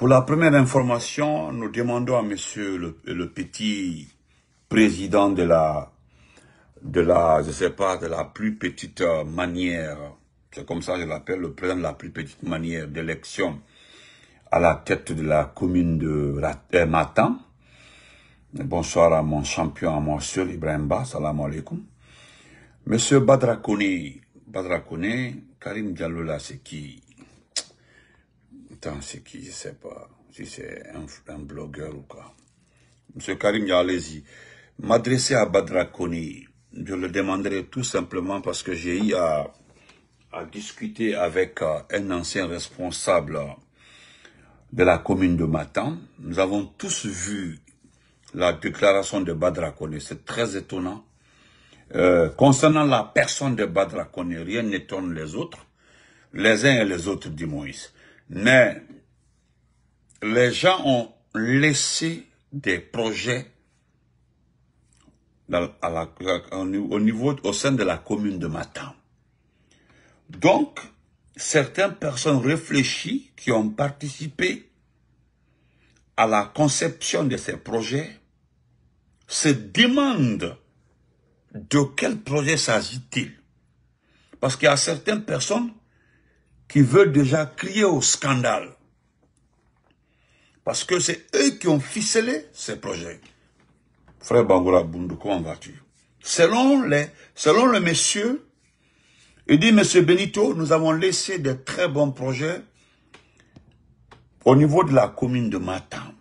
Pour la première information, nous demandons à monsieur le petit président de la, je sais pas, de la plus petite manière, c'est comme ça que je l'appelle, le président de la plus petite manière d'élection à la tête de la commune de Matam. Bonsoir à mon champion, à mon soeur Ibrahim Ba, salam alaikum. Monsieur Badra Kone, Karim Diallo là, c'est qui? Attends, c'est qui? Je sais pas. Si c'est un blogueur ou quoi. Monsieur Karim Diallo, allez-y. M'adresser à Badra Kone, je le demanderai tout simplement parce que j'ai eu à discuter avec un ancien responsable de la commune de Matam. Nous avons tous vu la déclaration de Badra Kone, c'est très étonnant. Concernant la personne de Badra Kone, rien n'étonne les autres, les uns et les autres, dit Moïse. Mais les gens ont laissé des projets au sein de la commune de Matam. Donc, certaines personnes réfléchies qui ont participé à la conception de ces projets se demandent de quel projet s'agit-il. Parce qu'il y a certaines personnes qui veulent déjà crier au scandale. Parce que c'est eux qui ont ficelé ces projets. Frère Bangoura Boundou, comment vas-tu? Selon le monsieur, il dit, monsieur Benito, nous avons laissé de très bons projets au niveau de la commune de Matam.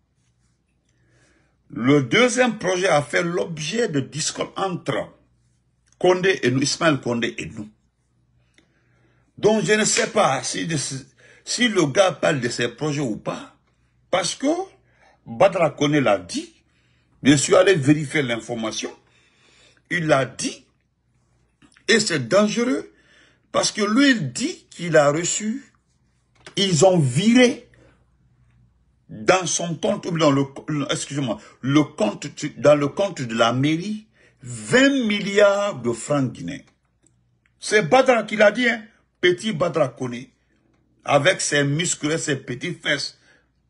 Le deuxième projet a fait l'objet de discours entre Condé et nous, Ismaël Condé et nous. Donc je ne sais pas si le gars parle de ces projets ou pas. Parce que Badra Kone l'a dit. Je suis allé vérifier l'information. Il l'a dit. Et c'est dangereux. Parce que lui, il dit qu'il a reçu. Ils ont viré dans son compte, ou dans excusez-moi, dans le compte de la mairie, 20 milliards de francs guinéens. C'est Badra qui l'a dit, hein, petit Badra Kone, avec ses muscles et ses petites fesses,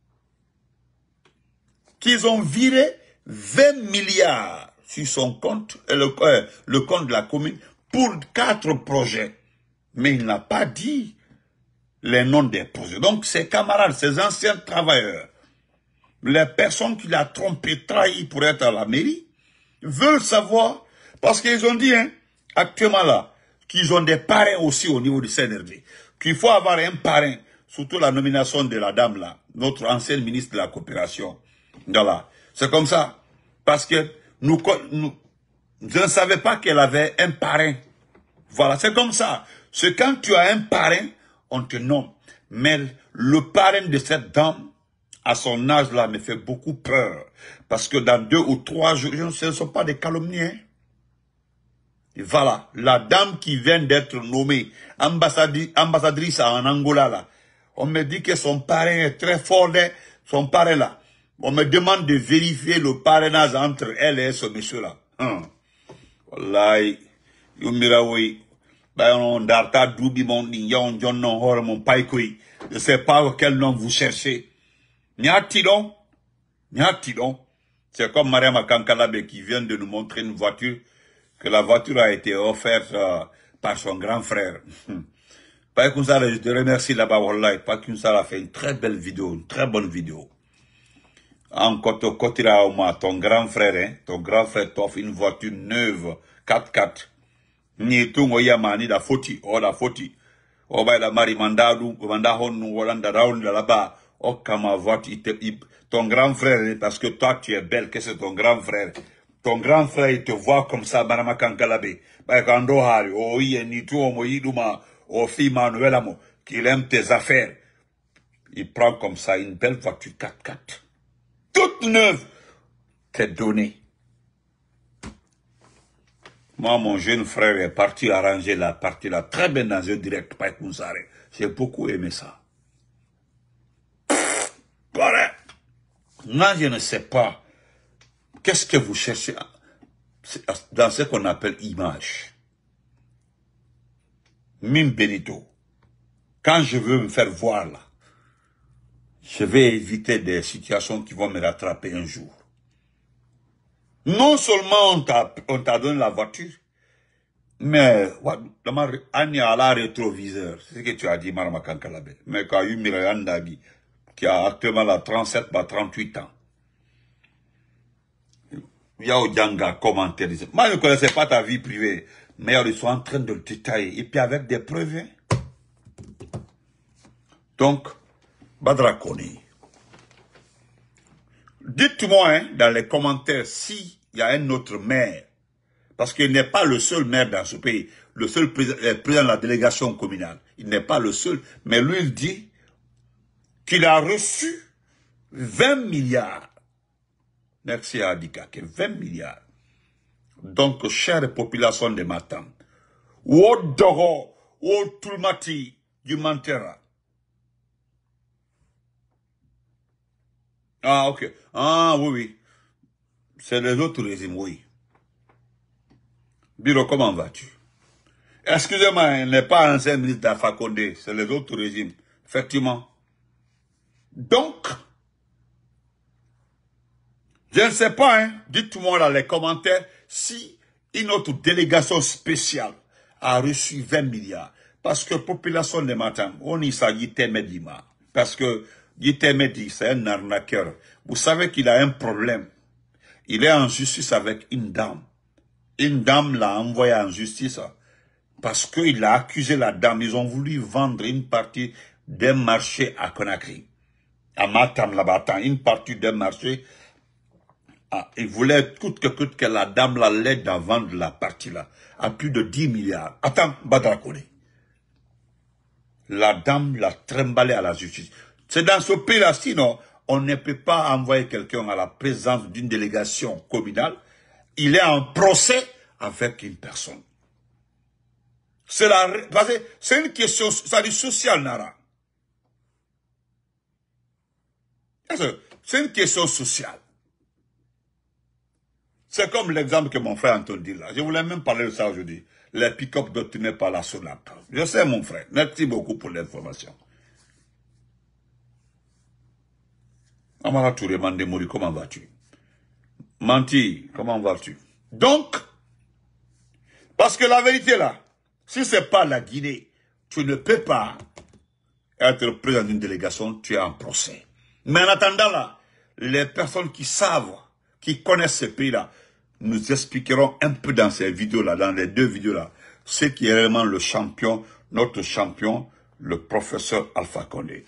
qu'ils ont viré 20 milliards sur son compte, le compte de la commune, pour 4 projets. Mais il n'a pas dit les noms des projets. Donc ses camarades, ses anciens travailleurs, les personnes qu'il a trompées, trahies pour être à la mairie, veulent savoir, parce qu'ils ont dit, hein, actuellement là, qu'ils ont des parrains aussi au niveau du CNRD, qu'il faut avoir un parrain, surtout la nomination de la dame là, notre ancienne ministre de la coopération. Voilà. C'est comme ça. Parce que je ne savais pas qu'elle avait un parrain. Voilà, c'est comme ça. C'est quand tu as un parrain, on te nomme. Mais le parrain de cette dame, à son âge là, me fait beaucoup peur. Parce que dans 2 ou 3 jours, ce ne sont pas des calomnies. Hein? Et voilà, la dame qui vient d'être nommée ambassadrice en Angola là, on me dit que son parrain est très fort, son parrain là. On me demande de vérifier le parrainage entre elle et ce monsieur-là. Wallahi, Yumirawi, Bayon Darta Doubi mon Yon John non hor mon paikoi. Je ne sais pas quel nom vous cherchez. Nyatidon. C'est comme Mariama Kankalabe qui vient de nous montrer une voiture, que la voiture a été offerte par son grand frère. Paikunsala, je te remercie là-bas, Wallahi. Paikunsala a fait une très belle vidéo, une très bonne vidéo. Encore ton grand frère, hein, ton grand frère t'offre une voiture neuve, 4x4. Ni tout yamani da foti, la foti. Ba la mari mandadu, mandahon nous Hollanda round là-bas. Kama voiture, ton grand frère, parce que toi tu es belle, que c'est ton grand frère. Ton grand frère, il te voit comme ça, Manama Kankalabe. Kando hari, ni tout moyiduma, fi manuelamo, qu'il aime tes affaires. Il prend comme ça une belle voiture 4x4. Toute neuve, t'es donnée. Moi, mon jeune frère est parti arranger la partie là, très bien dans un direct, pas Kounsare. J'ai beaucoup aimé ça. Correct. Moi, je ne sais pas. Qu'est-ce que vous cherchez dans ce qu'on appelle image? Mime Benito. Quand je veux me faire voir là, je vais éviter des situations qui vont me rattraper un jour. Non seulement on t'a donné la voiture, mais Anya a la rétroviseur, c'est ce que tu as dit, Marama Kankalabe. Mais quand il y a Andagi, qui a actuellement la 37 par 38 ans. Yao Djanga commentaire. Moi, je ne connaissais pas ta vie privée, mais ils sont en train de le détailler. Et puis avec des preuves. Hein. Donc, Badra Koni. Dites-moi hein, dans les commentaires s'il y a un autre maire. Parce qu'il n'est pas le seul maire dans ce pays. Le seul président de la délégation communale. Il n'est pas le seul. Mais lui, il dit qu'il a reçu 20 milliards. Merci à Adika, 20 milliards. Donc, chère population de Matam, Wodoro, Wotulmati, du Mantera. Ah, ok. Ah, oui, oui. C'est les autres régimes, oui. Biro, comment vas-tu? Excusez-moi, il n'est pas ancien ministre d'Alpha Condé, c'est les autres régimes. Effectivement. Donc, je ne sais pas, hein, dites-moi dans les commentaires si une autre délégation spéciale a reçu 20 milliards. Parce que population de Matam, on y s'agit Temedima. Parce que Yitemedi, c'est un arnaqueur. Vous savez qu'il a un problème. Il est en justice avec une dame. Une dame l'a envoyé en justice parce qu'il a accusé la dame. Ils ont voulu vendre une partie d'un marché à Conakry. À Matam, là-bas, une partie d'un marché. Ah, il voulait coûte que la dame l'aide à vendre la partie là, à plus de 10 milliards. Attends, Badra Kone. La dame l'a trimballé à la justice. C'est dans ce pays-là, sinon, on ne peut pas envoyer quelqu'un à la présence d'une délégation communale. Il est en procès avec une personne. C'est une question, ça dit sociale, Nara. C'est une question sociale. C'est comme l'exemple que mon frère Antoine dit là. Je voulais même parler de ça aujourd'hui. Les pick-up doctrinés par la SONAP. Je sais, mon frère. Merci beaucoup pour l'information. Amara Touré Mandemori, comment vas-tu? Manti, comment vas-tu? Donc, parce que la vérité là, si ce n'est pas la Guinée, tu ne peux pas être président d'une délégation, tu es en procès. Mais en attendant là, les personnes qui savent, qui connaissent ce pays-là, nous expliquerons un peu dans ces vidéos-là, dans les deux vidéos-là, ce qui est réellement le champion, notre champion, le professeur Alpha Condé.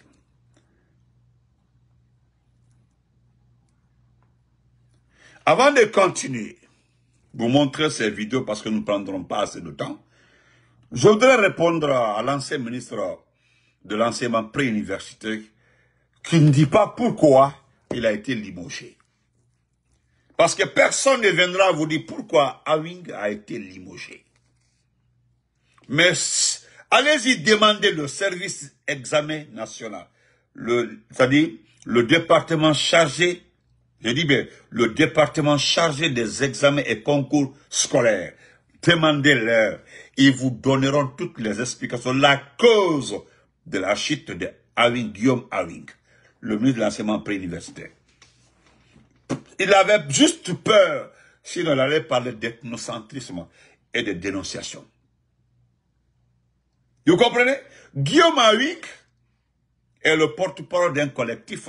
Avant de continuer, vous montrer ces vidéos parce que nous ne prendrons pas assez de temps, je voudrais répondre à l'ancien ministre de l'enseignement préuniversitaire qui ne dit pas pourquoi il a été limogé. Parce que personne ne viendra vous dire pourquoi Awing a été limogé. Mais allez-y demander le service examen national. C'est-à-dire le département chargé, je dis bien, le département chargé des examens et concours scolaires. Demandez-leur. Ils vous donneront toutes les explications. La cause de la chute de Awing, Guillaume Awing, le ministre de l'enseignement préuniversitaire. Il avait juste peur, sinon il allait parler d'ethnocentrisme et de dénonciation. Vous comprenez? Guillaume Awing est le porte-parole d'un collectif.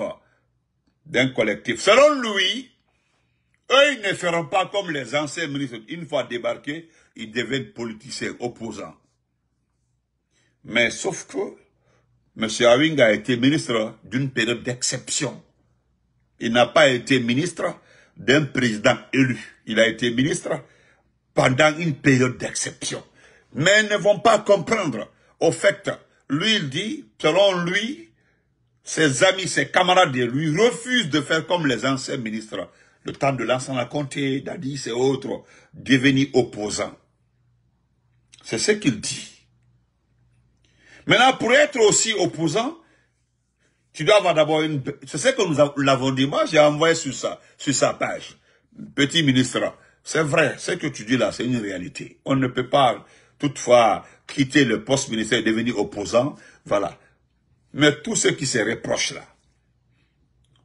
Selon lui, eux, ils ne feront pas comme les anciens ministres. Une fois débarqués, ils deviennent politiciens opposants. Mais sauf que M. Awing a été ministre d'une période d'exception. Il n'a pas été ministre d'un président élu. Il a été ministre pendant une période d'exception. Mais ils ne vont pas comprendre. Au fait, lui, il dit, selon lui, ses amis, ses camarades de lui refusent de faire comme les anciens ministres. Le temps de l'ensemble Conté, Dadis et autres, devenus opposants. C'est ce qu'il dit. Maintenant, pour être aussi opposant, tu dois avoir d'abord une... C'est ce que nous l'avons dit. Moi, j'ai envoyé sur sa page. Petit ministre, c'est vrai, ce que tu dis là, c'est une réalité. On ne peut pas, toutefois, quitter le poste ministère et devenir opposant. Voilà. Mais tout ce qui se reproche là,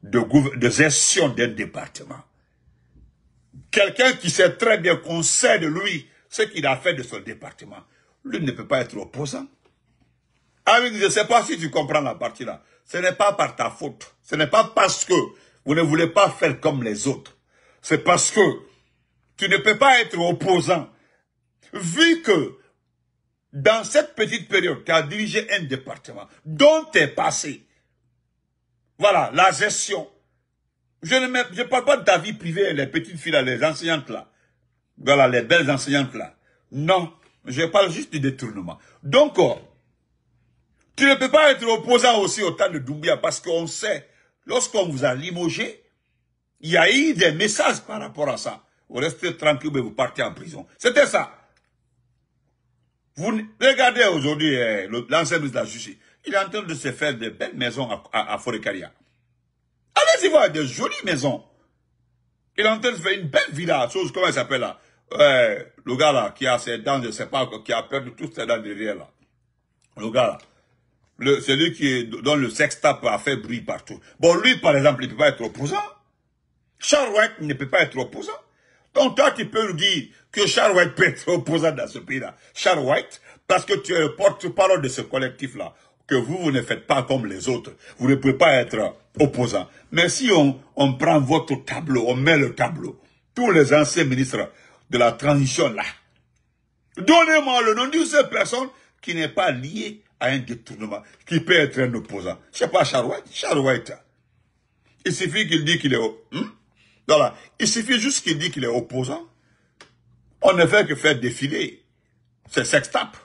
de gestion d'un département. Quelqu'un qui sait très bien qu'on sait de lui ce qu'il a fait de son département. Lui ne peut pas être opposant. Ah oui, je ne sais pas si tu comprends la partie là. Ce n'est pas par ta faute. Ce n'est pas parce que vous ne voulez pas faire comme les autres. C'est parce que tu ne peux pas être opposant. Vu que dans cette petite période, tu as dirigé un département dont tu es passé. Voilà, la gestion. Je ne parle pas de ta vie privée, les petites filles, là, les enseignantes là. Voilà, les belles enseignantes là. Non, je parle juste du détournement. Donc, tu ne peux pas être opposant aussi au temps de Doumbouya parce qu'on sait, lorsqu'on vous a limogé, il y a eu des messages par rapport à ça. Vous restez tranquille, mais vous partez en prison. C'était ça. Vous regardez aujourd'hui l'ancien ministre de la Justice. Il est en train de se faire de belles maisons à Forêt-Caria. Allez-y voir des jolies maisons. Il est en train de faire une belle villa, chose, comment elle s'appelle là? Le gars là, qui a ses dents, je ne sais pas, qui a perdu toutes ses dents derrière là. Le gars là. Celui dont le sextape a fait bruit partout. Bon, lui, par exemple, il ne peut pas être opposant. Charles White ne peut pas être opposant. Donc, toi, tu peux nous dire que Charles White peut être opposant dans ce pays-là. Charles White, parce que tu es le porte-parole de ce collectif-là, que vous ne faites pas comme les autres. Vous ne pouvez pas être opposant. Mais si on prend votre tableau, on met le tableau, tous les anciens ministres de la transition là, donnez-moi le nom d'une seule personne qui n'est pas liée à un détournement, qui peut être un opposant. Je ne sais pas, Charles White. Charles White, il suffit qu'il dise qu'il est... Voilà. Il suffit juste qu'il dise qu'il est opposant. On ne fait que faire défiler. C'est sextape.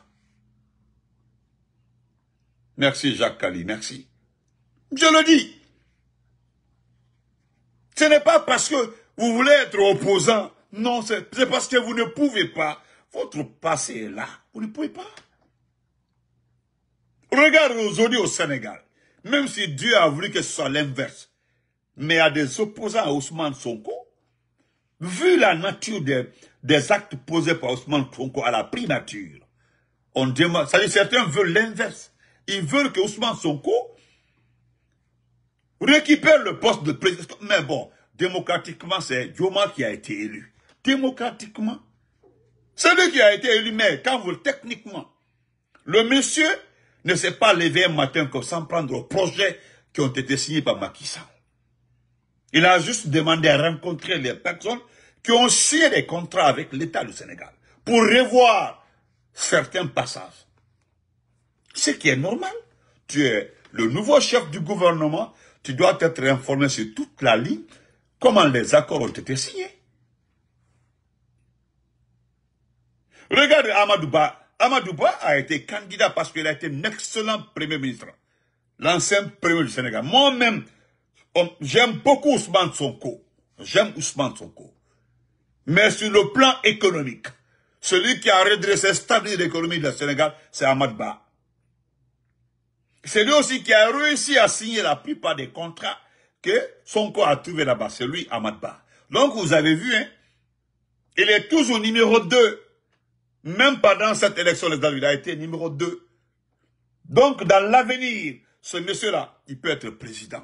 Merci Jacques Kali, merci. Je le dis. Ce n'est pas parce que vous voulez être opposant. Non, c'est parce que vous ne pouvez pas. Votre passé est là. Vous ne pouvez pas. Regarde aujourd'hui au Sénégal. Même si Dieu a voulu que ce soit l'inverse. Mais il y a des opposants à Ousmane Sonko. Vu la nature des actes posés par Ousmane Sonko à la primature, on demande, c'est-à-dire certains veulent l'inverse. Ils veulent que Ousmane Sonko récupère le poste de président. Mais bon, démocratiquement, c'est Dioma qui a été élu. Démocratiquement. C'est lui qui a été élu, mais quand vous, techniquement, le monsieur ne s'est pas levé un matin comme sans prendre aux projets qui ont été signés par Macky Sall. Il a juste demandé à rencontrer les personnes qui ont signé des contrats avec l'État du Sénégal pour revoir certains passages. Ce qui est normal. Tu es le nouveau chef du gouvernement, tu dois être informé sur toute la ligne, comment les accords ont été signés. Regarde Amadou Ba. Amadou Ba a été candidat parce qu'il a été un excellent premier ministre. L'ancien premier du Sénégal. Moi-même, j'aime beaucoup Ousmane Sonko. J'aime Ousmane Sonko. Mais sur le plan économique, celui qui a redressé, stabilisé l'économie du Sénégal, c'est Amadou Ba. C'est lui aussi qui a réussi à signer la plupart des contrats que Sonko a trouvé là-bas. C'est lui, Amadou Ba. Donc vous avez vu, hein, il est toujours numéro 2. Même pendant cette élection, il a été numéro 2. Donc dans l'avenir, ce monsieur-là, il peut être président.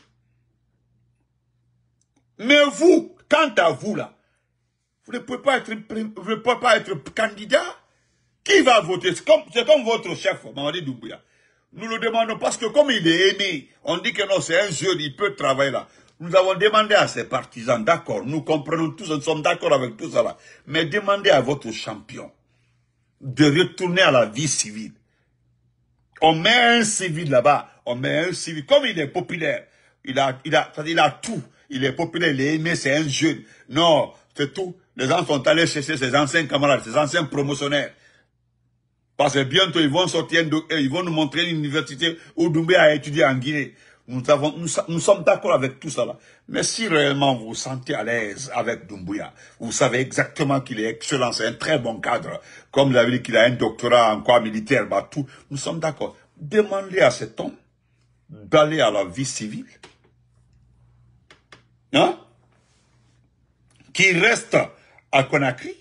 Mais vous, quant à vous là, vous ne pouvez pas être candidat. Qui va voter? C'est comme votre chef, Mamadi Doumbouya. Nous le demandons parce que comme il est aimé, on dit que non, c'est un jeune, il peut travailler là. Nous avons demandé à ses partisans, d'accord, nous comprenons tous, nous sommes d'accord avec tout ça là. Mais demandez à votre champion de retourner à la vie civile. On met un civil là-bas, on met un civil, comme il est populaire, il a tout. Il est populaire, il est aimé, c'est un jeune. Non, c'est tout. Les gens sont allés chercher ses anciens camarades, ses anciens promotionnaires. Parce que bientôt, ils vont sortir, ils vont nous montrer une université où Doumbouya a étudié en Guinée. Nous sommes d'accord avec tout ça là. Mais si réellement vous vous sentez à l'aise avec Doumbouya, vous savez exactement qu'il est excellent, c'est un très bon cadre. Comme vous avez dit qu'il a un doctorat en quoi militaire, bah tout, nous sommes d'accord. Demandez à cet homme d'aller à la vie civile. Hein? Qui reste à Conakry.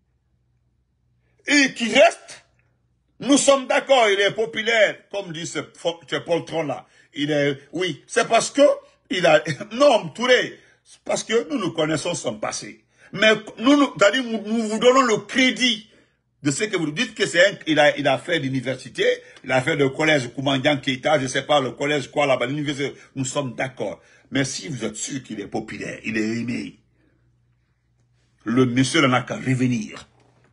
Et qui reste. Nous sommes d'accord, il est populaire, comme dit ce poltron là. Il est, oui, c'est parce que Non, Touré, parce que nous connaissons son passé. Mais nous vous donnons le crédit de ce que vous dites que il a fait l'université, il a fait le collège Koumandian Keita, je sais pas, le collège quoi là-bas, l'université. Nous sommes d'accord. Mais si vous êtes sûr qu'il est populaire, il est aimé, le monsieur n'en a qu'à revenir.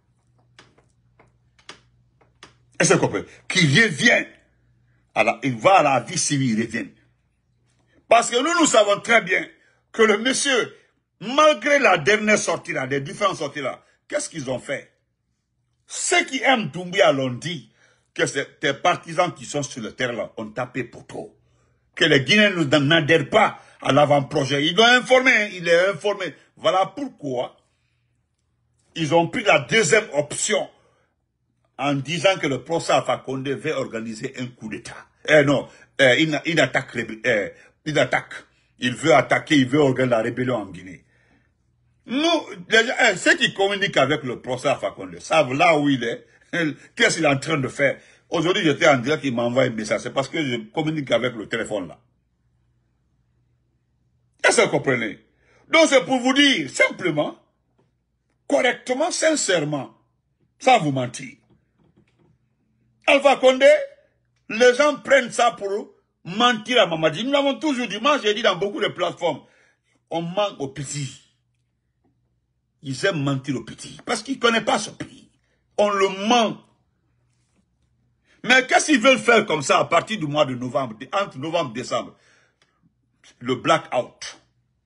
Est-ce que vous comprenez? Qu'il revienne. Il va à la vie civile, il revient. Parce que nous savons très bien que le monsieur, malgré la dernière sortie là, les différentes sorties là, qu'est-ce qu'ils ont fait? Ceux qui aiment Doumbouya l'ont dit que c'est des partisans qui sont sur le terrain là ont tapé pour trop. Que les Guinéens n'adhèrent pas à l'avant-projet. Ils l'ont informé, il est informé. Voilà pourquoi ils ont pris la deuxième option en disant que le procès Alpha Condé veut organiser un coup d'État. Une attaque. Une attaque. Il veut attaquer, il veut organiser la rébellion en Guinée. Nous, ceux qui communiquent avec le procès Alpha Condé savent là où il est, qu'est-ce qu'il est en train de faire. Aujourd'hui, j'étais en direct, il m'envoie un message. C'est parce que je communique avec le téléphone là. Est-ce que vous comprenez? Donc c'est pour vous dire, simplement, correctement, sincèrement, sans vous mentir. Alpha Condé, les gens prennent ça pour mentir à Mamadi. Nous l'avons toujours dit, moi j'ai dit dans beaucoup de plateformes, on ment aux petits. Ils aiment mentir aux petits, parce qu'ils ne connaissent pas ce pays. On le ment. Mais qu'est-ce qu'ils veulent faire comme ça à partir du mois de novembre, entre novembre et décembre? Le blackout.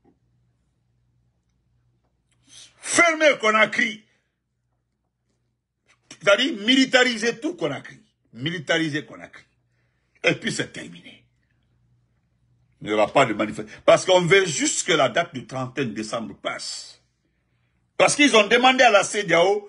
Fermer Conakry. C'est-à-dire militariser tout Conakry. Militariser Conakry. Et puis c'est terminé. Il n'y aura pas de manifestation. Parce qu'on veut juste que la date du 31 décembre passe. Parce qu'ils ont demandé à la CEDEAO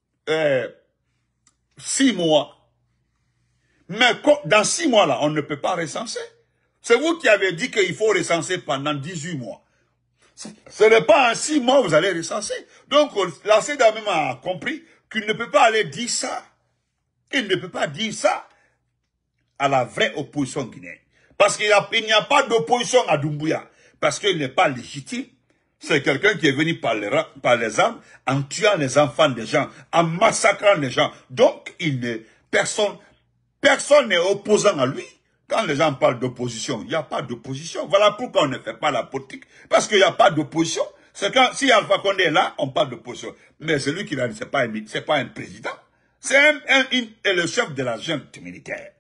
6 mois. Mais dans 6 mois-là, on ne peut pas recenser. C'est vous qui avez dit qu'il faut recenser pendant 18 mois. Ce n'est pas en 6 mois que vous allez recenser. Donc la CEDEAO même a compris qu'il ne peut pas aller dire ça. Il ne peut pas dire ça à la vraie opposition guinéenne. Parce qu'il n'y a pas d'opposition à Doumbouya. Parce qu'il n'est pas légitime. C'est quelqu'un qui est venu par les armes, en tuant les enfants des gens, en massacrant les gens. Donc, personne n'est opposant à lui. Quand les gens parlent d'opposition, il n'y a pas d'opposition. Voilà pourquoi on ne fait pas la politique. Parce qu'il n'y a pas d'opposition. C'est quand, si Alpha Condé est là, on parle d'opposition. Mais celui qui l'a dit, c'est pas un président. C'est le chef de la junte militaire.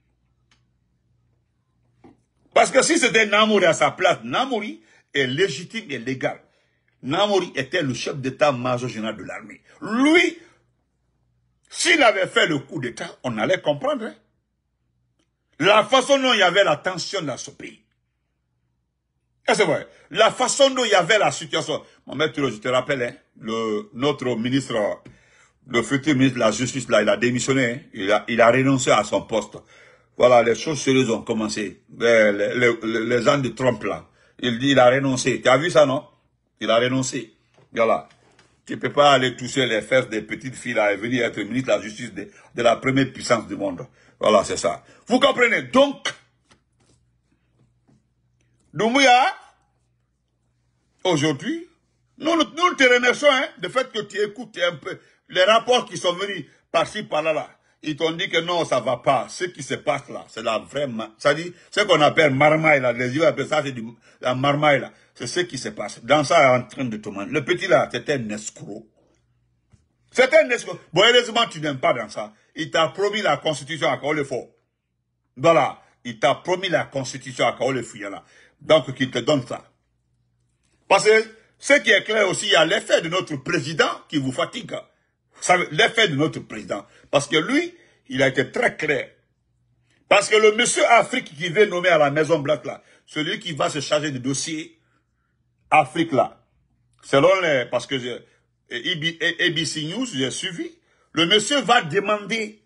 Parce que si c'était Namouri à sa place, Namouri est légitime et légal. Namouri était le chef d'état-major général de l'armée. Lui, s'il avait fait le coup d'état, on allait comprendre. Hein? La façon dont il y avait la tension dans ce pays. Et c'est vrai. La façon dont il y avait la situation. Mohamed Touré, je te rappelle, hein, notre ministre, le futur ministre de la Justice, là, il a démissionné. Hein, il a renoncé à son poste. Voilà, les choses sérieuses ont commencé. Les gens de Trump, là. Il a renoncé. Tu as vu ça, non? Il a renoncé. Voilà. Tu ne peux pas aller toucher les fesses des petites filles là et venir être ministre de la Justice de la première puissance du monde. Voilà, c'est ça. Vous comprenez? Donc, Doumbouya, aujourd'hui, nous te remercions hein, du fait que tu écoutes un peu les rapports qui sont venus par-ci, par-là. Ils t'ont dit que non, ça ne va pas. Ce qui se passe là, c'est la vraie... Ça dit, ce qu'on appelle marmaille là, les yeux appellent ça, c'est la marmaille là. C'est ce qui se passe. Dans ça, en train de te mentir. Le petit là, c'était un escroc. C'était un escroc. Bon, heureusement, tu n'aimes pas dans ça. Il t'a promis la constitution à Kaolefo. Voilà. Il t'a promis la constitution à Kaolefo. Donc, qu'il te donne ça. Parce que, ce qui est clair aussi, il y a l'effet de notre président qui vous fatigue. L'effet de notre président. Parce que lui, il a été très clair. Parce que le monsieur Afrique qui veut nommer à la Maison Blanche là, celui qui va se charger du dossier Afrique là, selon les, parce que ABC News, j'ai suivi, le monsieur va demander,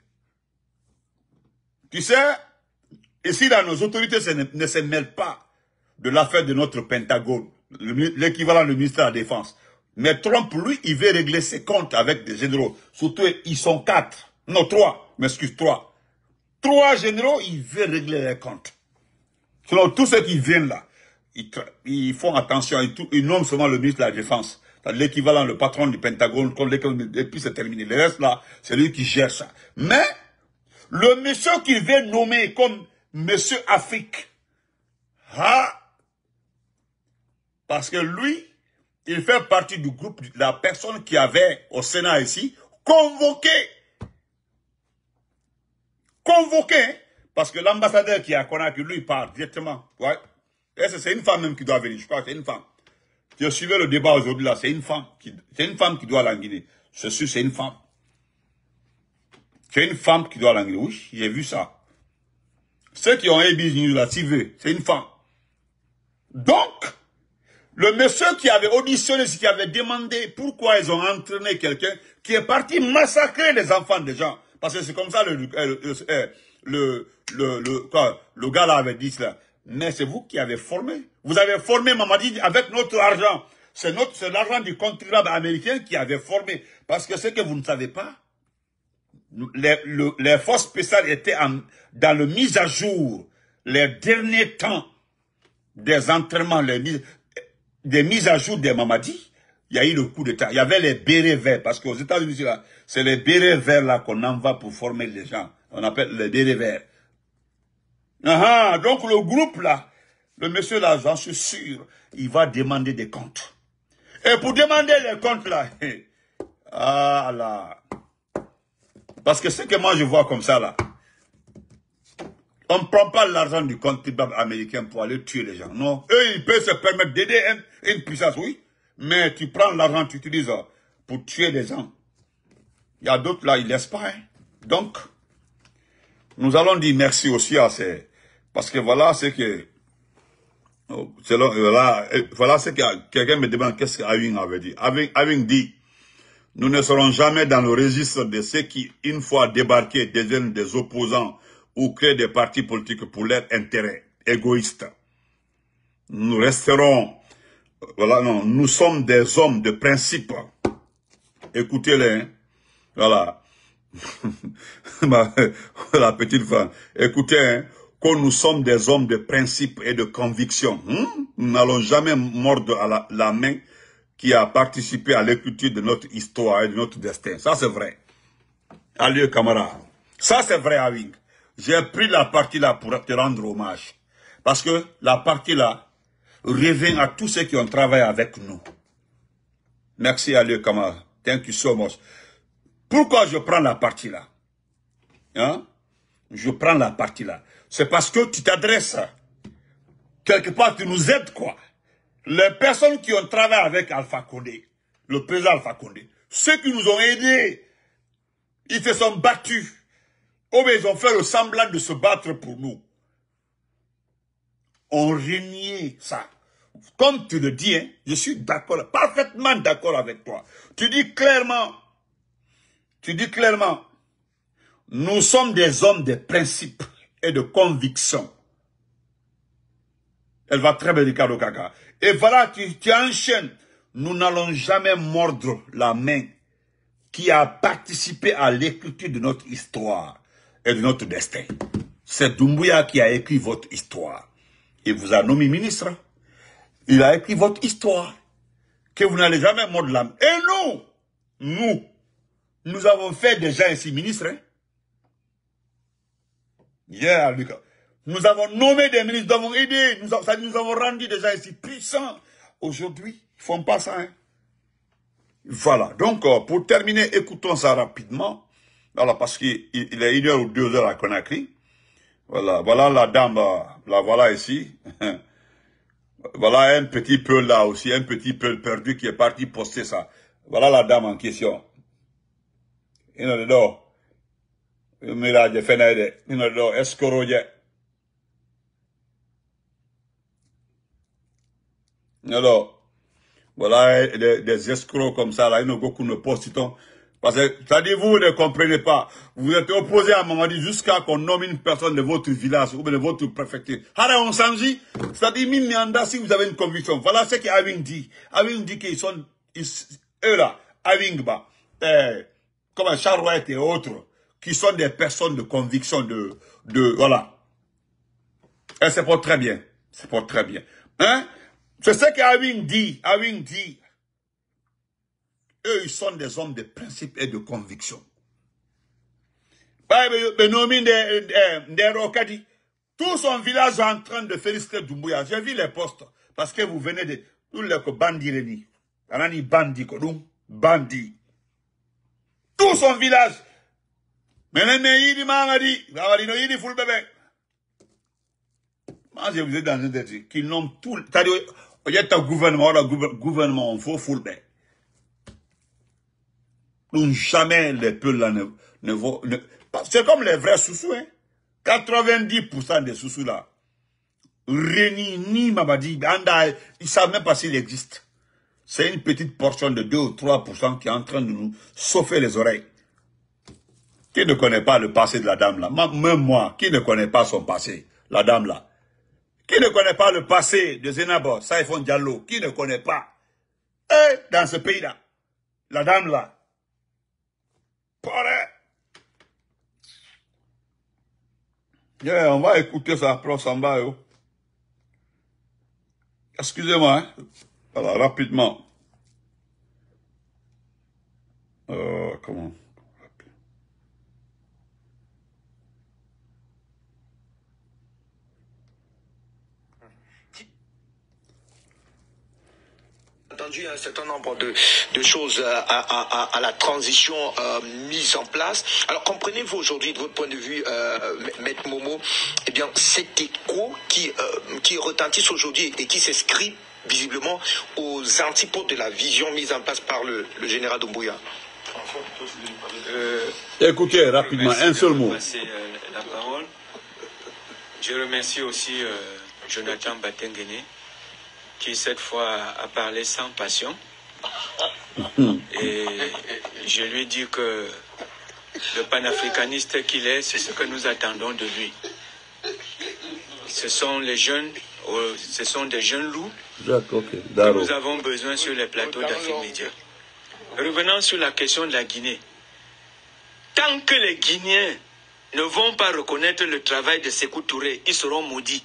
tu sais, ici là, nos autorités ne se mêlent pas de l'affaire de notre Pentagone, l'équivalent du ministère de la Défense. Mais Trump, lui, il veut régler ses comptes avec des généraux. Surtout, ils sont 4. Non, 3. M'excuse, 3. 3 généraux, il veut régler les comptes. Selon tous ceux qui viennent là. ils font attention, ils nomment seulement le ministre de la Défense. L'équivalent, le patron du Pentagone, et puis c'est terminé. Le reste là, c'est lui qui gère ça. Mais, le monsieur qu'il veut nommer comme Monsieur Afrique, parce que lui, il fait partie du groupe de la personne qui avait au Sénat ici convoqué, hein, parce que l'ambassadeur qui est à Conakry, lui, il part directement. Ouais. Et c'est une femme même qui doit venir, je crois que c'est une femme. Je suivais le débat aujourd'hui là, c'est une femme qui doit aller en Guinée. C'est sûr, c'est une femme. C'est une femme qui doit aller en Guinée. Oui, j'ai vu ça. Ceux qui ont ABC News là, TV, c'est une femme. Donc, le monsieur qui avait auditionné, qui avait demandé pourquoi ils ont entraîné quelqu'un qui est parti massacrer les enfants des gens. Parce que c'est comme ça le gars là avait dit cela. Mais c'est vous qui avez formé. Vous avez formé Mamadi avec notre argent. C'est l'argent du contribuable américain qui avait formé. Parce que ce que vous ne savez pas, les forces spéciales étaient dans le mise à jour, les derniers temps des entraînements, des mises à jour des Mamadi. Il y a eu le coup d'État. Il y avait les bérets verts. Parce qu'aux États-Unis, là, c'est les bérets verts là qu'on envoie pour former les gens. On appelle les bérets verts. Donc le groupe là, le monsieur là, j'en suis sûr, il va demander des comptes. Et pour demander les comptes là, là. Parce que ce que moi je vois comme ça là, on ne prend pas l'argent du contribuable américain pour aller tuer les gens. Non, eux ils peuvent se permettre d'aider une puissance, oui. Mais tu prends l'argent, tu utilises pour tuer les gens. Il y a d'autres là, ils ne laissent pas. Hein. Donc, nous allons dire merci aussi à ces... Parce que voilà ce que... Voilà ce que quelqu'un me demande qu'est-ce qu'Awing avait dit. Awing dit, nous ne serons jamais dans le registre de ceux qui, une fois débarqués, deviennent des opposants ou créent des partis politiques pour leur intérêt égoïste. Nous resterons... Voilà, non, nous sommes des hommes de principe. Écoutez-les, hein. Voilà. La petite femme. Écoutez, hein, que nous sommes des hommes de principe et de conviction. Nous n'allons jamais mordre à la main qui a participé à l'écriture de notre histoire et de notre destin. Ça, c'est vrai. Allez, camarades. Ça, c'est vrai, Awing. J'ai pris la partie là pour te rendre hommage. Parce que la partie là revient à tous ceux qui ont travaillé avec nous. Merci, allez, camarades. Thank you so much. Pourquoi je prends la partie là? Hein? Je prends la partie là. C'est parce que tu t'adresses. Quelque part, tu nous aides, quoi. Les personnes qui ont travaillé avec Alpha Condé, le président Alpha Condé, ceux qui nous ont aidés, ils se sont battus. Oh, mais ils ont fait le semblant de se battre pour nous. On reniait ça. Comme tu le dis, hein, je suis d'accord, parfaitement d'accord avec toi. Tu dis clairement, nous sommes des hommes de principe et de conviction. Elle va très bien, Ricardo Kaka. Et voilà, tu enchaînes. Nous n'allons jamais mordre la main qui a participé à l'écriture de notre histoire et de notre destin. C'est Doumbouya qui a écrit votre histoire. Il vous a nommé ministre. Il a écrit votre histoire. Que vous n'allez jamais mordre la main. Et nous avons fait déjà ici ministre. Hein? Yeah, Lucas. Nous avons nommé des ministres, nous avons aidé, nous avons rendu déjà ici puissants. Aujourd'hui, ils ne font pas ça. Hein? Voilà. Donc, pour terminer, écoutons ça rapidement. Voilà, parce qu'il est 1h ou 2h à Conakry. Voilà, voilà la dame, la voilà ici. Voilà un petit peu là aussi, un petit peu perdu qui est parti poster ça. Voilà la dame en question. Il y a dedans. Mirage Fenede, il y a dedans, Escoroje. Alors, voilà des escrocs comme ça, là, il y a beaucoup de postitons. Parce que, c'est-à-dire, vous ne comprenez pas. Vous êtes opposé à Mamadi jusqu'à qu'on nomme une personne de votre village ou de votre préfecture. Hara, on s'en dit. C'est-à-dire, Mimianda, si vous avez une conviction. Voilà ce qu'Awing dit. Awing dit qu'ils sont, eux là, Awing, comme Charrouette et autres, qui sont des personnes de conviction voilà. Et c'est pas très bien. C'est pas très bien. Hein? C'est ce qu'Awing dit. Awing dit. Eux, ils sont des hommes de principe et de conviction. Tout son village est en train de féliciter Doumbouya. J'ai vu les postes. Parce que vous venez de... Tout le bandit. Bandit. Tout son village. Moi, je vous ai dans un détail. Qui n'ont tout... C'est-à-dire, il y a un gouvernement, il faut full back. Donc, jamais les peuples là ne vont... C'est comme les vrais sous-sous, hein. 90% des sous-sous là. Réni, ni Mabadi, Anda, ils ne savent même pas s'il existe. C'est une petite portion de 2 ou 3% qui est en train de nous chauffer les oreilles. Qui ne connaît pas le passé de la dame là? Même moi, qui ne connaît pas son passé? La dame là. Qui ne connaît pas le passé de Zenabo, Saïfon Diallo? Qui ne connaît pas? Et dans ce pays là. La dame là. Yeah, on va écouter ça après en bas. Excusez-moi. Hein? Alors, rapidement. Comment? Entendu un certain nombre de choses à la transition mise en place. Alors comprenez-vous aujourd'hui de votre point de vue, Maître Momo, eh bien cet écho qui retentisse aujourd'hui et qui s'inscrit visiblement aux antipodes de la vision mise en place par le général Doumbouya. Écoutez rapidement, un seul mot. La parole. Je remercie aussi Jonathan Batengene, qui cette fois a parlé sans passion. Et je lui dis que le panafricaniste qu'il est, c'est ce que nous attendons de lui. Ce sont les jeunes, ce sont des jeunes loups que nous avons besoin sur les plateaux d'Afrique Média. Revenons sur la question de la Guinée. Tant que les Guinéens ne vont pas reconnaître le travail de Sékou Touré, ils seront maudits.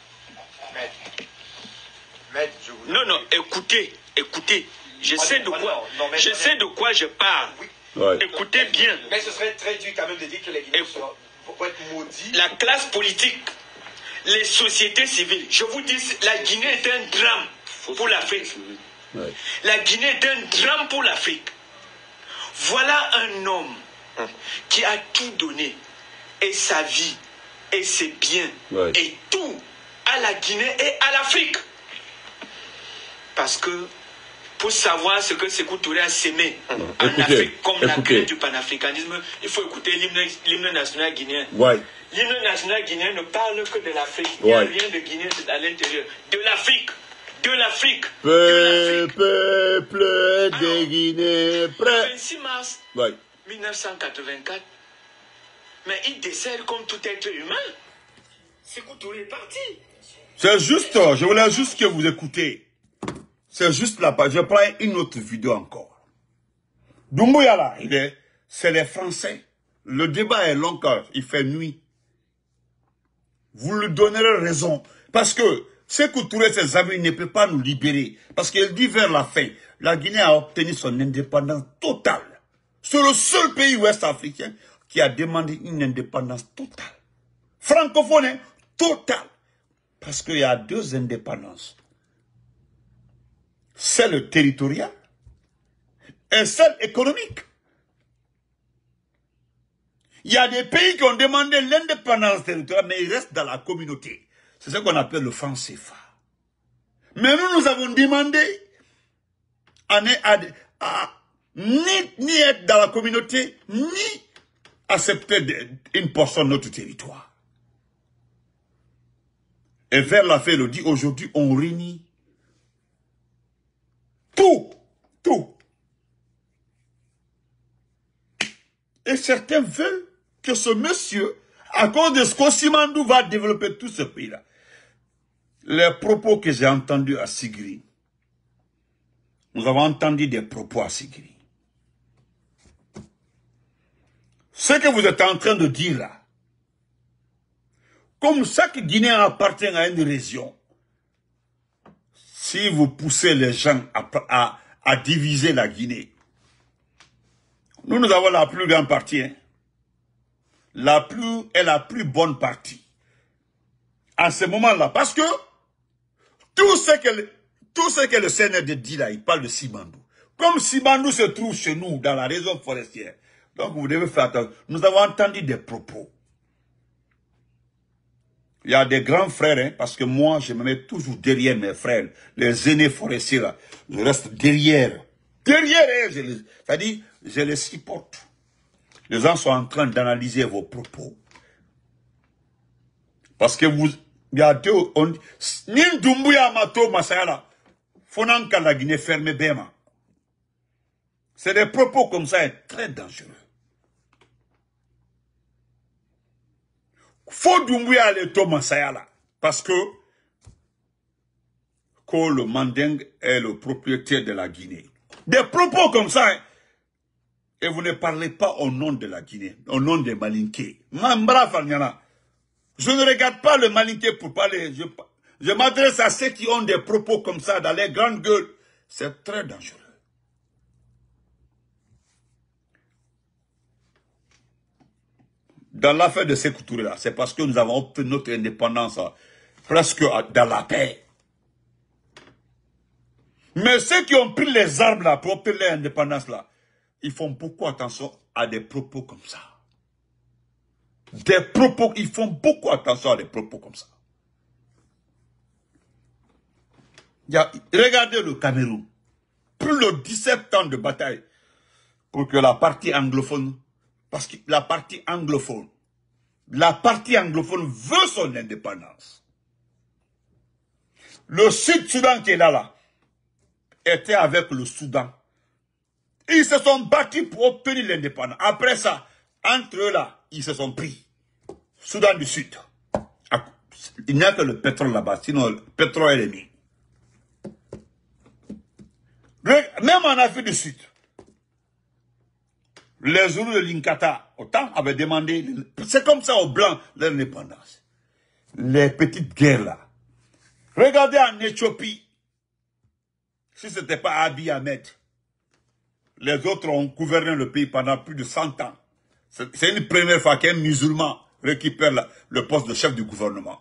Non, écoutez. Je sais de quoi je parle. Ouais. Écoutez bien. Mais ce serait très dur quand même de dire que les Guinéens vont être maudits. La classe politique, les sociétés civiles, je vous dis, la Guinée est un drame pour l'Afrique. Ouais. La Guinée est un drame pour l'Afrique. Voilà un homme qui a tout donné, et sa vie, et ses biens, et tout à la Guinée et à l'Afrique. Parce que pour savoir ce que Sékou Touré a sémé en Afrique, comme la clé du panafricanisme, il faut écouter l'hymne national guinéen. Ouais. L'hymne national guinéen ne parle que de l'Afrique. Il n'y a rien de Guinée à l'intérieur. De l'Afrique. De l'Afrique. Peuple de Guinée. Le 26 mars 1984, mais il décède comme tout être humain. Sékou Touré est parti. C'est juste, je voulais juste que vous écoutez. C'est juste là, je prends une autre vidéo encore. Doumbouya là, c'est les Français. Le débat est long car il fait nuit. Vous lui donnerez raison. Parce que Sékou Touré, ses amis, ne peut pas nous libérer. Parce qu'il dit vers la fin, la Guinée a obtenu son indépendance totale. C'est le seul pays ouest-africain qui a demandé une indépendance totale. Francophone, totale. Parce qu'il y a 2 indépendances. Celle territoriale et celle économique. Il y a des pays qui ont demandé l'indépendance territoriale, mais ils restent dans la communauté. C'est ce qu'on appelle le franc CFA. Mais nous avons demandé ni être dans la communauté, ni accepter une portion de notre territoire. Et vers la fin, il dit, aujourd'hui, on réunit tout. Et certains veulent que ce monsieur, à cause de ce qu'Ossimandou va développer tout ce pays-là. Les propos que j'ai entendus à Sigri, nous avons entendu des propos à Sigri. Ce que vous êtes en train de dire là, comme chaque Guinéen appartient à une région, si vous poussez les gens à diviser la Guinée, nous avons la plus grande partie, hein. La plus bonne partie. À ce moment-là, parce que tout ce que le CNRD dit là, il parle de Simandou. Comme Simandou se trouve chez nous, dans la région forestière, donc vous devez faire attention. Nous avons entendu des propos. Il y a des grands frères, hein, parce que moi, je me mets toujours derrière mes frères, les aînés forestiers là. Je reste derrière. Derrière, c'est-à-dire, je les supporte. Les gens sont en train d'analyser vos propos. Parce que il y a deux, ni Doumbouya Mato Masayala, Fonanka la Guinée fermée Bema. C'est des propos comme ça, très dangereux. Faut Doumbouya le Thomas Masayala. Parce que le Manding est le propriétaire de la Guinée. Des propos comme ça, hein. Et vous ne parlez pas au nom de la Guinée, au nom des Malinké. Je ne regarde pas le Malinké pour parler. Je m'adresse à ceux qui ont des propos comme ça dans les grandes gueules. C'est très dangereux. Dans l'affaire de Sékou Touré là, c'est parce que nous avons obtenu notre indépendance presque dans la paix. Mais ceux qui ont pris les armes là pour obtenir l'indépendance là, ils font beaucoup attention à des propos comme ça. Des propos, ils font beaucoup attention à des propos comme ça. Regardez le Cameroun. Plus de 17 ans de bataille pour que la partie anglophone, parce que la partie anglophone veut son indépendance. Le Sud-Soudan qui est là, était avec le Soudan. Ils se sont battus pour obtenir l'indépendance. Après ça, entre eux là, ils se sont pris. Soudan du Sud. Il n'y a que le pétrole là-bas, sinon le pétrole est mis. Même en Afrique du Sud, les Zoulous de l'Inkata, autant avaient demandé, c'est comme ça aux Blancs, l'indépendance. Les petites guerres là. Regardez en Éthiopie, si ce n'était pas Abiy Ahmed, les autres ont gouverné le pays pendant plus de 100 ans. C'est une première fois qu'un musulman récupère le poste de chef du gouvernement.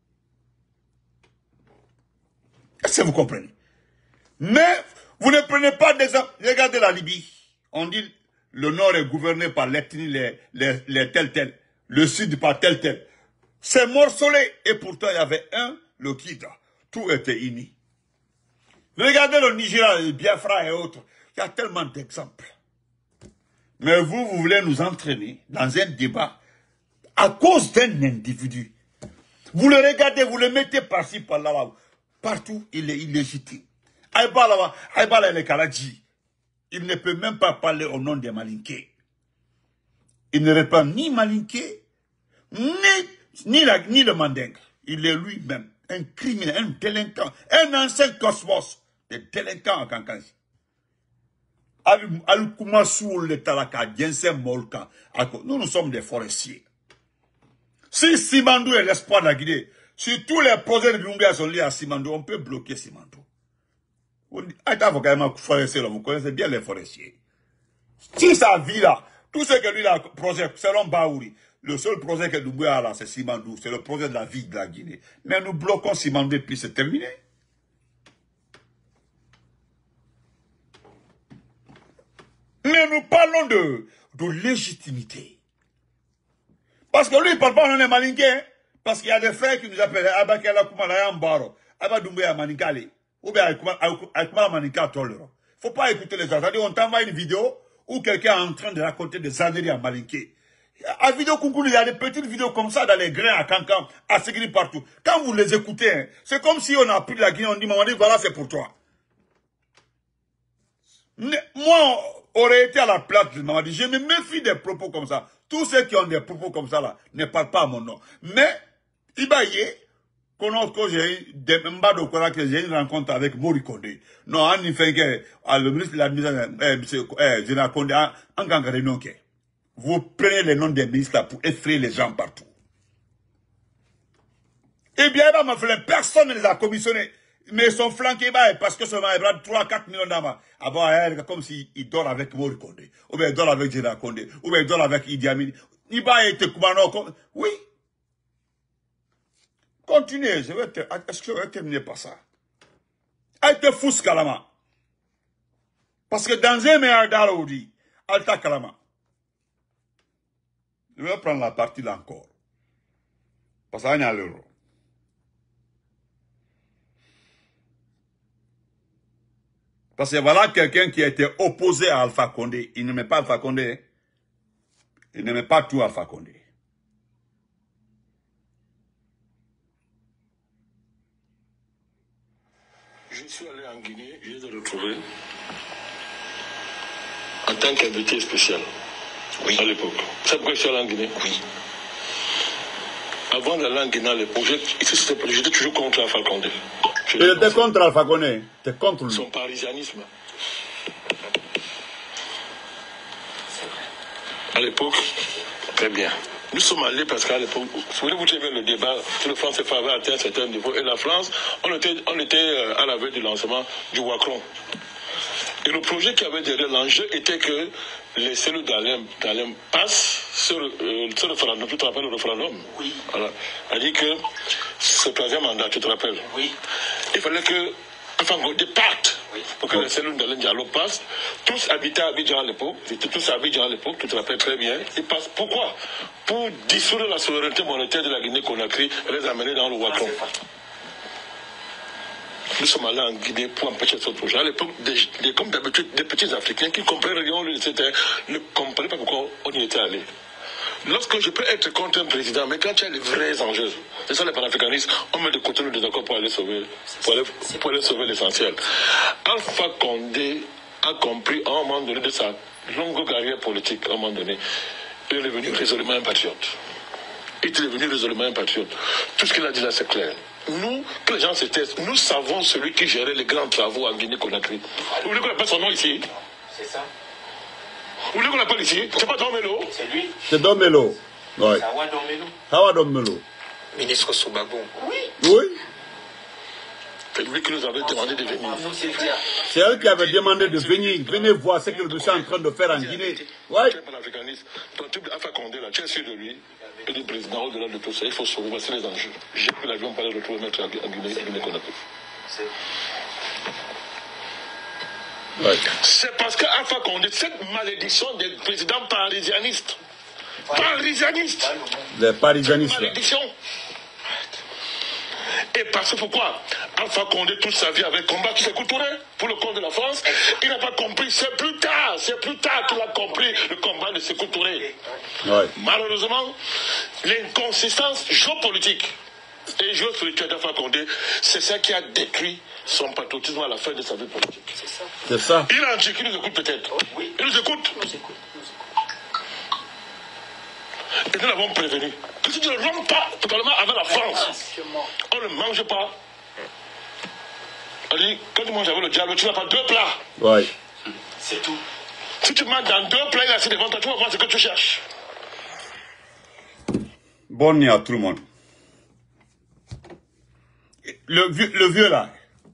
Est-ce que vous comprenez? Mais vous ne prenez pas d'exemple. Regardez la Libye. On dit le nord est gouverné par l'ethnie, les tel. Le sud par tel. C'est morcelé. Et pourtant, il y avait le Kida. Tout était uni. Regardez le Nigeria, le Biafra et autres. Il y a tellement d'exemples. Mais vous voulez nous entraîner dans un débat à cause d'un individu. Vous le regardez, vous le mettez par-ci, par-là. Partout, il est illégitime. Aïbala le Kaladji. Il ne peut même pas parler au nom des Malinké. Il ne répond ni Malinké, ni le Manding. Il est lui-même un criminel, un délinquant, un ancien cosmos, des délinquants en Kankansi. Nous sommes des forestiers. Si Simandou est l'espoir de la Guinée, si tous les projets de Lumumba sont liés à Simandou, on peut bloquer Simandou. Vous connaissez bien les forestiers. Si sa vie là, tout ce que lui a projet, selon Baouri, le seul projet que Lumumba a là, c'est Simandou, c'est le projet de la vie de la Guinée. Mais nous bloquons Simandou et puis c'est terminé. Mais nous parlons de légitimité. Parce que lui, il ne parle pas au nom des Malinké. Parce qu'il y a des frères qui nous appellent Abakela Kumalaya Mbaro, Abadoumbouya Maninkali, ou bien Akumala Maninka Tolero. Il ne faut pas écouter les gens. C'est-à-dire, on t'envoie une vidéo où quelqu'un est en train de raconter des âneries à Malinké. À vidéo Koukoulou, il y a des petites vidéos comme ça dans les grains à Kankan, à Ségri partout. Quand vous les écoutez, hein, c'est comme si on a pris la Guinée, on dit, maman, voilà, c'est pour toi. Moi, aurait été à la place de Mamadi. Je me méfie des propos comme ça. Tous ceux qui ont des propos comme ça là ne parlent pas à mon nom. Mais, Ibaye, j'ai une rencontre avec Mori Kondé. Non, on y fait que le ministre de l'administration, Général Kondé, en Gangarenonke. Vous prenez les noms des ministres là pour effrayer les gens partout. Eh bien, personne ne les a commissionnés. Mais ils sont flanqués parce que seulement ils prennent 3-4 millions d'armes. Ah bon, comme s'ils dorment avec Mori Kondé, ou bien ils dorment avec Général Kondé, ou bien ils dorment avec Idi Amin. Ils été Koumano. Oui. Continuez, est-ce que je vais terminer par ça? Aïe fous Kalama. Parce que dans un meilleur d'Alaoudi, Alta Kalama. Je vais prendre la partie là encore. Parce qu'il y a l'euro. Parce que voilà quelqu'un qui a été opposé à Alpha Condé. Il n'aimait pas Alpha Condé. Il n'aimait pas tout Alpha Condé. Je suis allé en Guinée, je les ai retrouvés en tant qu'invité spécial. Oui. À l'époque. C'est pourquoi je suis allé en Guinée. Oui. Avant d'aller en Guinée à l'époque, j'étais toujours contre Alpha Condé. Il était contre Alpha Condé. T'es contre lui. Son parisianisme. À l'époque, très bien. Nous sommes allés parce qu'à l'époque, si vous voulez le débat, sur le France avait atteint un certain niveau. Et la France, on était à la veille du lancement du Wacron. Et le projet qui avait derrière l'enjeu était que les cellules d'Alem passent sur le référendum. Tu te rappelles le référendum? Oui. Voilà. Elle dit que ce troisième mandat, tu te rappelles? Oui. Il fallait que Alpha Condé parte pour que les cellules d'Alain Diallo passent. Tous habitaient à Abidjan à l'époque. Ils étaient tous à Abidjan à l'époque, tu te rappelles très bien. Ils passent. Pourquoi? Pour dissoudre la souveraineté monétaire de la Guinée-Conakry et les amener dans le Wacron. Nous sommes allés en Guinée pour empêcher ce projet. À l'époque, comme d'habitude, des petits Africains qui ne comprenaient rien, ne comprenaient pas pourquoi on y était allé. Lorsque je peux être contre un président, mais quand il y a les vrais enjeux, c'est ça les panafricanistes, on met de côté le désaccord pour aller sauver l'essentiel. Alpha Condé a compris à un moment donné de sa longue carrière politique, à un moment donné, il est devenu résolument un patriote. Il est devenu résolument un patriote. Tout ce qu'il a dit là, c'est clair. Nous, que les gens se taisent, nous savons celui qui gérait les grands travaux en Guinée-Conakry. Vous voulez qu'on appelle son nom ici? C'est ça. Vous voulez qu'on l'appelle ici? C'est pas Domelo? C'est lui. C'est Domelo. Oui. C'est Hawa Domelo. Hawa Domelo. Ministre Soubagou. Oui. Oui. C'est lui qui nous avait demandé de venir. C'est eux qui avaient demandé de venir. Venez voir ce que le monsieur est en train de faire en Guinée. Oui. Tu es panafricaniste. Ton type d'Alpha Condé, là, tu es sûr de lui. Et du président, au-delà de tout ça, il faut sauver, c'est les enjeux. J'ai pris l'avion pour aller retrouver maître en Guinée-Conakry. Ouais. C'est parce qu'Alpha Condé, cette malédiction des présidents parisianistes. Parisianistes. Les parisianistes. Cette malédiction. Et parce que pourquoi Alpha Condé, toute sa vie, avait combattu ses Touré pour le compte de la France. Il n'a pas compris. C'est plus tard qu'il a compris le combat de Sékou Touré. Ouais. Malheureusement, l'inconsistance géopolitique et géospirituelle d'Alpha Condé, c'est ça qui a détruit son patriotisme à la fin de sa vie politique. C'est ça. Il est en Tchéquie, il nous écoute peut-être. Oui. Il nous écoute. Et nous l'avons prévenu. Que si tu ne rompes pas totalement avec la France, on ne mange pas. On dit, quand tu manges avec le diable, tu n'as pas deux plats. Oui. C'est tout. Si tu manges dans deux plats, il est assis devant toi, tu vas voir ce que tu cherches. Bonne nuit à tout le monde. Le vieux là,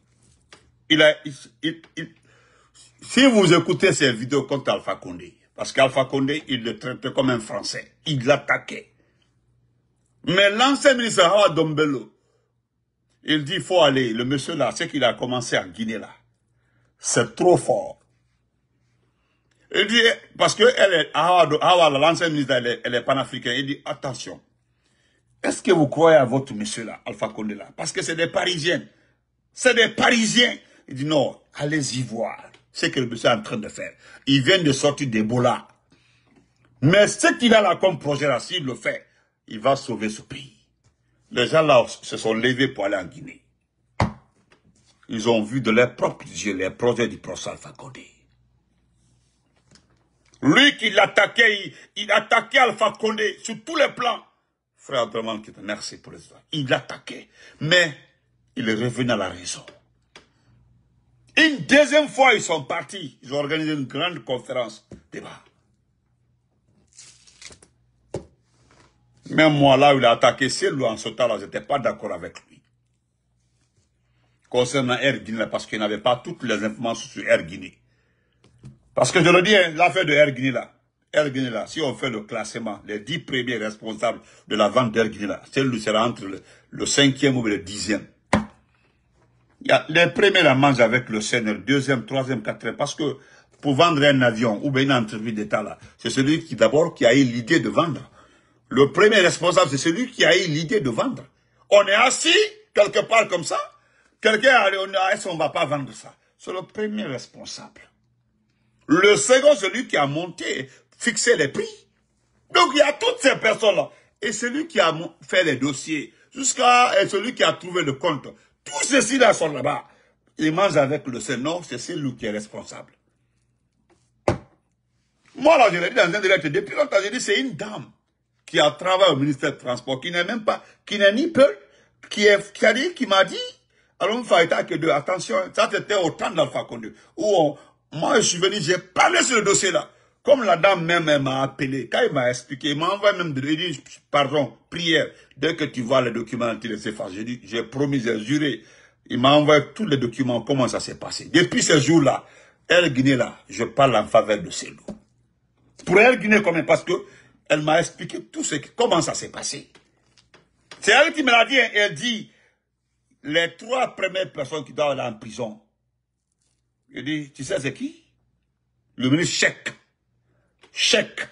si vous écoutez ces vidéos contre Alpha Condé, parce qu'Alpha Condé, il le traitait comme un Français. Il l'attaquait. Mais l'ancien ministre Hawa Domelo, il dit, il faut aller. Le monsieur là, c'est qu'il a commencé en Guinée là. C'est trop fort. Il dit, parce que Hawa, l'ancien ministre, elle est panafricaine. Il dit, attention. Est-ce que vous croyez à votre monsieur là, Alpha Condé là? Parce que c'est des Parisiens. C'est des Parisiens. Il dit, non, allez-y voir. C'est ce que le monsieur est en train de faire. Il vient de sortir d'Ebola. Mais ce qu'il a là comme projet là, s'il le fait, il va sauver ce pays. Les gens là se sont levés pour aller en Guinée. Ils ont vu de leurs propres yeux les projets du professeur Alpha Condé. Lui qui l'attaquait, il attaquait Alpha Condé sur tous les plans. Frère Abdelman, merci pour les histoires. Il l'attaquait. Mais il est revenu à la raison. Une deuxième fois, ils sont partis. Ils ont organisé une grande conférence débat. Même moi, là où il a attaqué, c'est lui en ce temps-là, je n'étais pas d'accord avec lui. concernant Air Guinée, parce qu'il n'avait pas toutes les informations sur Air Guinée. Parce que je le dis, hein, l'affaire de Air Guinée là, si on fait le classement, les 10 premiers responsables de la vente d'Air Guinée là, celle-là sera entre le 5e ou le 10e. Les premiers la mangent avec le CNR, le 2e, 3e, 4e, parce que pour vendre un avion ou bien une entreprise d'État là, c'est celui qui d'abord qui a eu l'idée de vendre. Le premier responsable, c'est celui qui a eu l'idée de vendre. On est assis quelque part comme ça, quelqu'un a dit, on ne va pas vendre ça. C'est le premier responsable. Le second, celui qui a monté, fixé les prix. Donc il y a toutes ces personnes-là. Et celui qui a fait les dossiers, jusqu'à celui qui a trouvé le compte. Tous ceux-ci-là sont là-bas. Ils mangent avec le Sénat, c'est celui qui est responsable. Moi, là, je l'ai dit dans un direct, depuis longtemps, j'ai dit, c'est une dame qui a travaillé au ministère des Transports, qui n'est même pas, qui n'est ni peu, qui m'a dit, alors, que attention, ça c'était au temps d'Alpha Condé, où moi, je suis venu, j'ai parlé sur le dossier là. Comme la dame même, elle m'a appelé, quand il m'a expliqué, il m'a envoyé même dit, pardon, prière, dès que tu vois les documents, tu les effaces. J'ai dit, j'ai promis, j'ai juré. Il m'a envoyé tous les documents, comment ça s'est passé. Depuis ce jour-là, Air Guinée là, je parle en faveur de Cellou. Pour Air Guinée, quand même, parce que elle m'a expliqué tout comment ça s'est passé. C'est elle qui me l'a dit, hein, elle dit, les 3 premières personnes qui doivent aller en prison. Je dis, tu sais c'est qui? Le ministre Chèque. Chèque.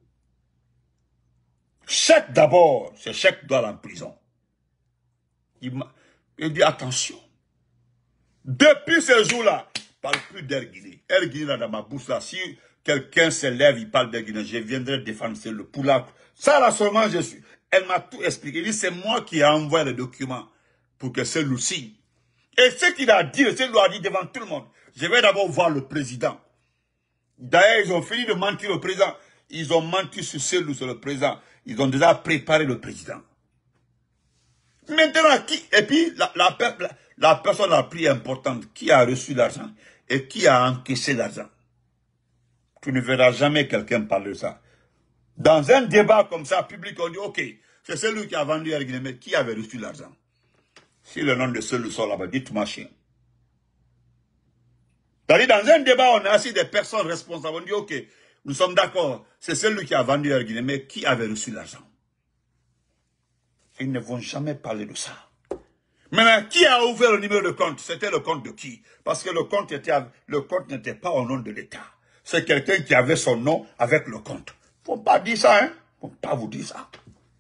Chèque d'abord, c'est Chèque qui doit aller en prison. Il dit, attention. Depuis ce jour-là, je ne parle plus d'Air Guinée. Air Guinée, là, dans ma bouche, là, si quelqu'un se lève, il parle d'Air Guinée, je viendrai défendre le poulac. Ça, là, seulement, je suis. Elle m'a tout expliqué. Elle dit, c'est moi qui ai envoyé les documents pour que celui-ci. Et ce qu'il a dit, celui-là a dit devant tout le monde. Je vais d'abord voir le président. D'ailleurs, ils ont fini de mentir au président. Ils ont menti sur celui sur le président. Ils ont déjà préparé le président. Maintenant, qui? Et puis, la personne la plus importante, qui a reçu l'argent et qui a encaissé l'argent. Tu ne verras jamais quelqu'un parler de ça. Dans un débat comme ça, public, on dit, ok, c'est celui qui a vendu Air Guinée, mais qui avait reçu l'argent? Si le nom de celui sort là-bas, dites-moi chien. C'est-à-dire, dans un débat, on a assis des personnes responsables. On dit, ok, nous sommes d'accord, c'est celui qui a vendu Air Guinée, mais qui avait reçu l'argent? Ils ne vont jamais parler de ça. Maintenant, qui a ouvert le numéro de compte? C'était le compte de qui? Parce que le compte n'était pas au nom de l'État. C'est quelqu'un qui avait son nom avec le compte. Faut pas dire ça, hein? Faut pas vous dire ça.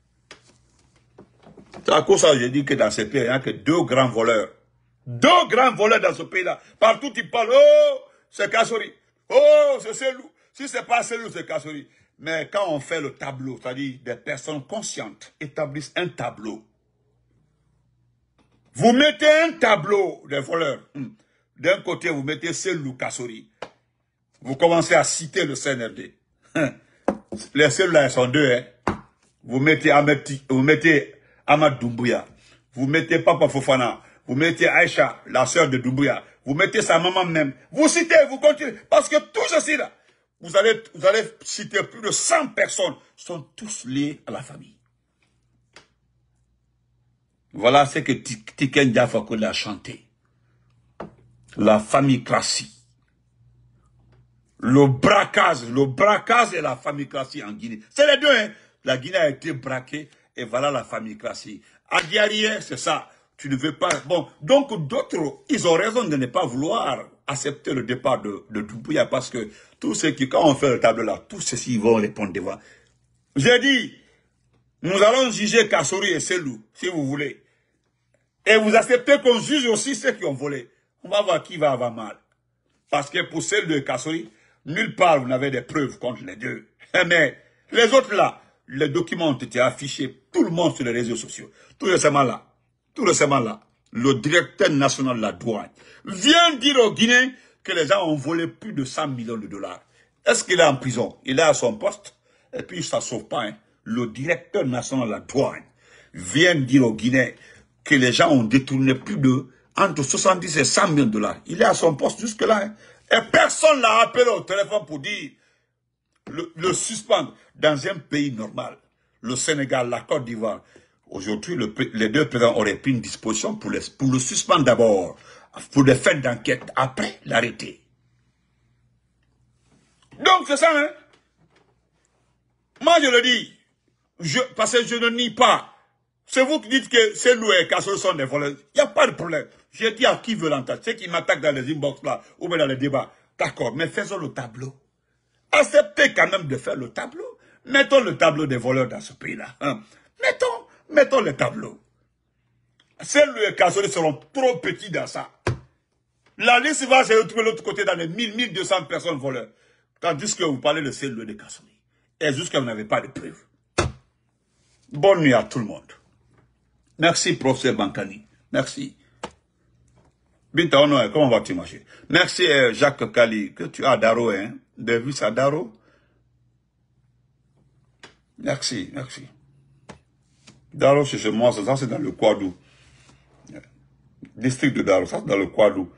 C'est à cause de ça que je dis que dans ce pays, il n'y a que 2 grands voleurs. 2 grands voleurs dans ce pays-là. Partout, ils parlent, oh, c'est Kassori. Oh, c'est Cellou. Si c'est pas Cellou, c'est Kassori. Mais quand on fait le tableau, c'est-à-dire des personnes conscientes établissent un tableau. Vous mettez un tableau des voleurs. D'un côté, vous mettez Cellou Kassori. Vous commencez à citer le CNRD. Les cellules-là, sont 2. Hein. Vous mettez Ahmad Doumbouya. Vous mettez Papa Fofana. Vous mettez Aïcha, la sœur de Doumbouya. Vous mettez sa maman même. Vous citez, vous continuez. Parce que tout ceci là, vous allez citer plus de 100 personnes. Sont tous liés à la famille. Voilà ce que Tiken Jah Fakoly a chanté. La famille classique. Le braquage et la famille classique en Guinée. C'est les deux, hein. La Guinée a été braquée et voilà la famille classique. À Diarrière, c'est ça. Tu ne veux pas. Bon, donc d'autres, ils ont raison de ne pas vouloir accepter le départ de Doumbouya parce que tous ceux qui, quand on fait le tableau là, tous ceux-ci vont répondre devant. J'ai dit, nous allons juger Kassori et Cellou, si vous voulez. Et vous acceptez qu'on juge aussi ceux qui ont volé. On va voir qui va avoir mal. Parce que pour Cellou et Kassori, nulle part vous n'avez des preuves contre les deux. Mais les autres là, les documents ont été affichés, tout le monde sur les réseaux sociaux. Tout récemment là, le directeur national de la douane vient dire aux Guinéens que les gens ont volé plus de 100 millions de dollars. Est-ce qu'il est en prison? Il est à son poste. Et puis ça ne sauve pas. Hein. Le directeur national de la douane vient dire aux Guinéens que les gens ont détourné plus de entre 70 et 100 millions de dollars. Il est à son poste jusque-là. Hein. Et personne ne l'a appelé au téléphone pour dire le suspendre dans un pays normal. Le Sénégal, la Côte d'Ivoire. Aujourd'hui, les deux présidents auraient pris une disposition pour le suspendre d'abord, pour des faits d'enquête, après l'arrêter. Donc c'est ça, hein. Moi je le dis, parce que je ne nie pas. C'est vous qui dites que ces loups et Kassolo sont des voleurs. Il n'y a pas de problème. J'ai dit à qui veut l'entendre. Ceux qui m'attaquent dans les inbox là, ou bien dans les débats. D'accord, mais faisons le tableau. Acceptez quand même de faire le tableau. Mettons le tableau des voleurs dans ce pays-là. Hein. Mettons le tableau. Ces loups et Kassolo seront trop petits dans ça. La liste va se retrouver de l'autre côté dans les 1200 personnes voleurs. Tandis que vous parlez de ces loups et de Kassolo. Et jusqu'à vous n'avez pas de preuves. Bonne nuit à tout le monde. Merci, professeur Bankani. Merci. Binta Ono, comment vas-tu, ma chérie? Merci, Jacques Kali, que tu as à Daro, hein? De vue à Daro. Merci, merci. Daro, c'est chez moi, ça c'est dans le Kouadou. District de Daro, ça c'est dans le Kouadou.